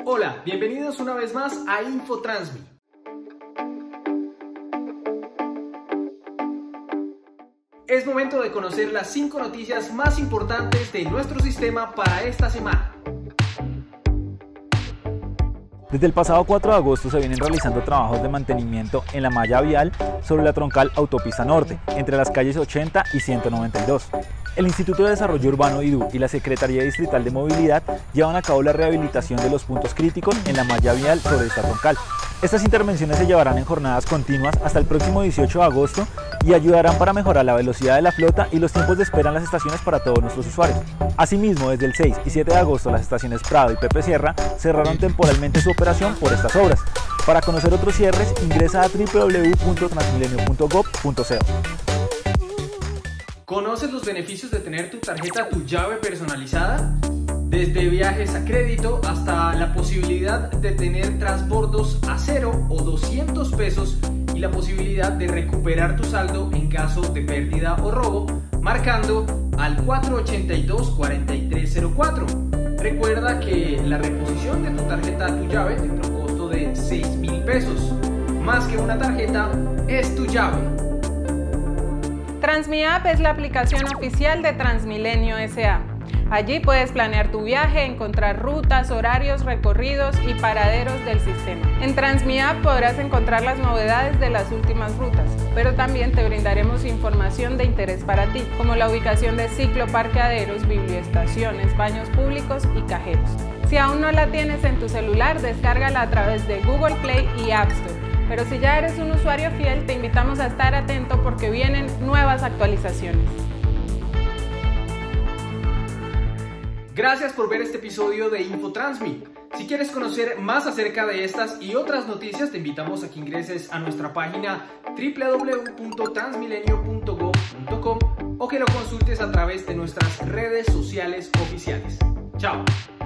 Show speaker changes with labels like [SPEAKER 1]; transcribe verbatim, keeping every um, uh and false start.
[SPEAKER 1] Hola, bienvenidos una vez más a InfoTransmi. Es momento de conocer las cinco noticias más importantes de nuestro sistema para esta semana.
[SPEAKER 2] Desde el pasado cuatro de agosto se vienen realizando trabajos de mantenimiento en la malla vial sobre la troncal Autopista Norte, entre las calles ochenta y ciento noventa y dos. El Instituto de Desarrollo Urbano I D U y la Secretaría Distrital de Movilidad llevan a cabo la rehabilitación de los puntos críticos en la malla vial sobre esta troncal. Estas intervenciones se llevarán en jornadas continuas hasta el próximo dieciocho de agosto y ayudarán para mejorar la velocidad de la flota y los tiempos de espera en las estaciones para todos nuestros usuarios. Asimismo, desde el seis y siete de agosto las estaciones Prado y Pepe Sierra cerraron temporalmente su operación por estas obras. Para conocer otros cierres, ingresa a w w w punto transmilenio punto gob punto co.
[SPEAKER 1] ¿Conoces los beneficios de tener tu tarjeta Tu Llave personalizada? Desde viajes a crédito hasta la posibilidad de tener transbordos a cero o doscientos pesos y la posibilidad de recuperar tu saldo en caso de pérdida o robo, marcando al cuatro ochenta y dos, cuarenta y tres cero cuatro. Recuerda que la reposición de tu tarjeta Tu Llave tendrá un costo de seis mil pesos. Más que una tarjeta, es tu llave.
[SPEAKER 3] TransmiApp es la aplicación oficial de Transmilenio S A Allí puedes planear tu viaje, encontrar rutas, horarios, recorridos y paraderos del sistema. En TransmiApp podrás encontrar las novedades de las últimas rutas, pero también te brindaremos información de interés para ti, como la ubicación de cicloparqueaderos, biblioestaciones, baños públicos y cajeros. Si aún no la tienes en tu celular, descárgala a través de Google Play y App Store. Pero si ya eres un usuario fiel, te invitamos a estar atento porque vienen nuevas actualizaciones.
[SPEAKER 1] Gracias por ver este episodio de InfoTransmi. Si quieres conocer más acerca de estas y otras noticias, te invitamos a que ingreses a nuestra página w w w punto transmilenio punto gob punto com o que lo consultes a través de nuestras redes sociales oficiales. Chao.